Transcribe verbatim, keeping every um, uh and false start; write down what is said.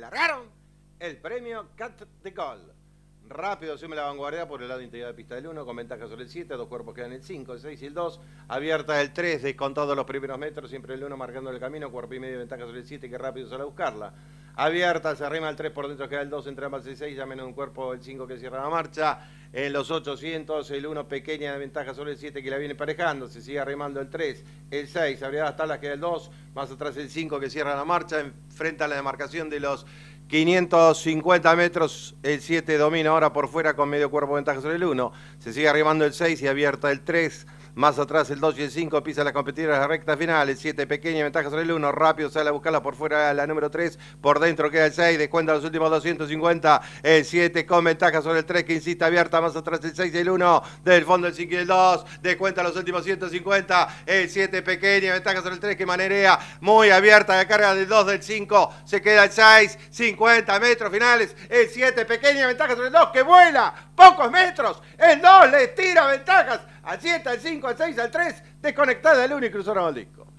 cargaron el premio Cat de Gol. Rápido asume la vanguardia por el lado interior de pista del uno, con ventaja sobre el siete, dos cuerpos quedan el cinco, el seis y el dos. Abierta el tres, descontado los primeros metros, siempre el uno marcando el camino, cuerpo y medio de ventaja sobre el siete, que rápido sale a buscarla. Abierta, se arrima el tres, por dentro queda el dos, entre ambas el seis, ya menos un cuerpo el cinco que cierra la marcha. En los ochocientos, el uno pequeña de ventaja sobre el siete que la viene emparejando, se sigue arrimando el tres, el seis, abrirá las tablas, queda el dos, más atrás el cinco que cierra la marcha, enfrenta la demarcación de los quinientos cincuenta metros, el siete domina ahora por fuera con medio cuerpo de ventaja sobre el uno, se sigue arrimando el seis y abierta el tres, más atrás el dos y el cinco, pisa la competidora de la recta final, el siete pequeña, ventaja sobre el uno, rápido sale a buscarla por fuera la número tres, por dentro queda el seis, descuenta los últimos doscientos cincuenta, el siete con ventaja sobre el tres que insiste abierta, más atrás el seis y el uno, del fondo el cinco y el dos, descuenta los últimos ciento cincuenta, el siete pequeña, ventaja sobre el tres que manerea, muy abierta la carga del dos, del cinco, se queda el seis, cincuenta metros finales, el siete pequeña, ventaja sobre el dos que vuela, pocos metros, el dos le tira ventajas, al siete, al cinco, al seis, al tres, desconectada del uno y cruzaron al disco.